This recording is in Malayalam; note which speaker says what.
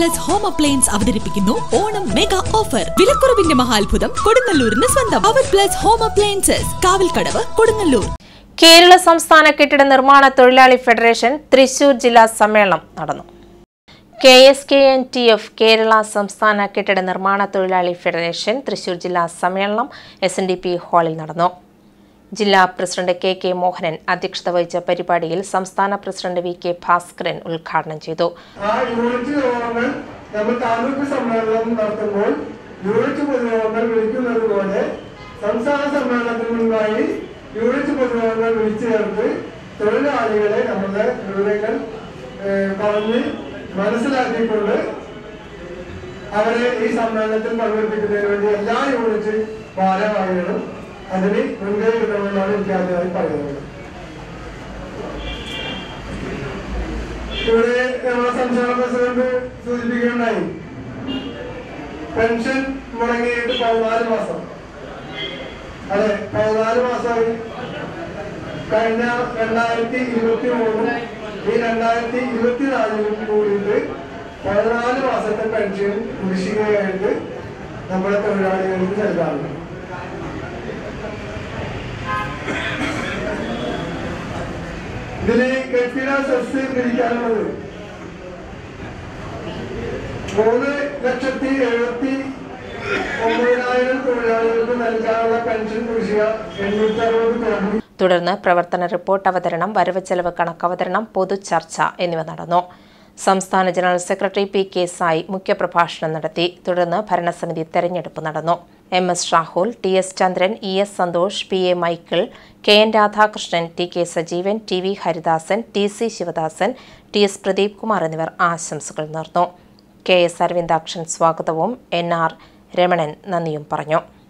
Speaker 1: പ്ലസ് ഹോം അപ്ലയൻസ് അവതരിപ്പിക്കുന്നു ഓണം മെഗാ ഓഫർ. വിലക്കുറവിന്റെ മഹാത്ഭുതം കൊടുങ്ങല്ലൂരിന് സ്വന്തം. അവർ plus home appliances, Kavalkadavu, Kodungallur.
Speaker 2: Kerala സംസ്ഥാന കെട്ടിട നിർമ്മാണ തൊഴിലാളി ഫെഡറേഷൻ തൃശൂർ ജില്ലാ സമ്മേളനം നടന്നു. KSKNTF കേരള സംസ്ഥാന കെട്ടിട നിർമ്മാണ തൊഴിലാളി ഫെഡറേഷൻ തൃശൂർ ജില്ലാ സമ്മേളനം SNDP ഹാളിൽ നടന്നു. ജില്ലാ പ്രസിഡന്റ് KK മോഹനൻ അധ്യക്ഷത വഹിച്ച പരിപാടിയിൽ സംസ്ഥാന പ്രസിഡന്റ് VK ഭാസ്കരൻ ഉദ്ഘാടനം ചെയ്തു.
Speaker 3: സംസ്ഥാന സമ്മേളനത്തിന് മുൻപായി യൂണിറ്റ് പൊതുയോഗങ്ങൾ വിളിച്ചു ചേർത്ത് തൊഴിലാളികളെ നമ്മുടെ വിവരങ്ങൾ പറഞ്ഞ് മനസ്സിലാക്കിക്കൊണ്ട് അവരെ ഈ സമ്മേളനത്തിൽ പങ്കെടുപ്പിക്കുന്നതിന് വേണ്ടി എല്ലാ യൂണിറ്റ് ഭാരവാഹികളും അതിന് മുൻകൈ എടുക്കണമെന്നാണ് എനിക്ക് ആദ്യമായി പറയുന്നത്. ഇവിടെ നമ്മുടെ സംസ്ഥാന പ്രസിഡന്റ് സൂചിപ്പിക്കുകയുണ്ടായി, പെൻഷൻ മുടങ്ങിയിട്ട് 14 മാസം. അതെ, 14 മാസമായി. കഴിഞ്ഞ 2023 ഈ 2024 കൂടിയിട്ട് 14 മാസത്തെ പെൻഷൻ കുടിശ്ശികയായിട്ട് നമ്മുടെ തൊഴിലാളികൾക്ക് നൽകാറുണ്ട്. ഇതിന് കെട്ടിട സെസ് പിരിക്കാനുള്ളത് 3,79,000 തൊഴിലാളികൾക്ക് നൽകാനുള്ള പെൻഷൻ കുടിശ്ശിക 860
Speaker 2: തുടർന്ന് പ്രവർത്തന റിപ്പോർട്ട് അവതരണം, വരവ് ചെലവ് കണക്ക് അവതരണം, പൊതുചർച്ച എന്നിവ നടന്നു. സംസ്ഥാന ജനറൽ സെക്രട്ടറി PK സായി മുഖ്യപ്രഭാഷണം നടത്തി. തുടർന്ന് ഭരണസമിതി തെരഞ്ഞെടുപ്പ് നടന്നു. MS Shahul, TS Chandran, ES Santhosh, PA Michael, KN Radhakrishnan, TK Sajeevan, TV Haridasan, TC Sivadasan, TS Pradeep Kumar എന്നിവർ ആശംസകൾ നേർന്നു. KS അരവിന്ദാക്ഷൻ സ്വാഗതവും NR രമണൻ നന്ദിയും പറഞ്ഞു.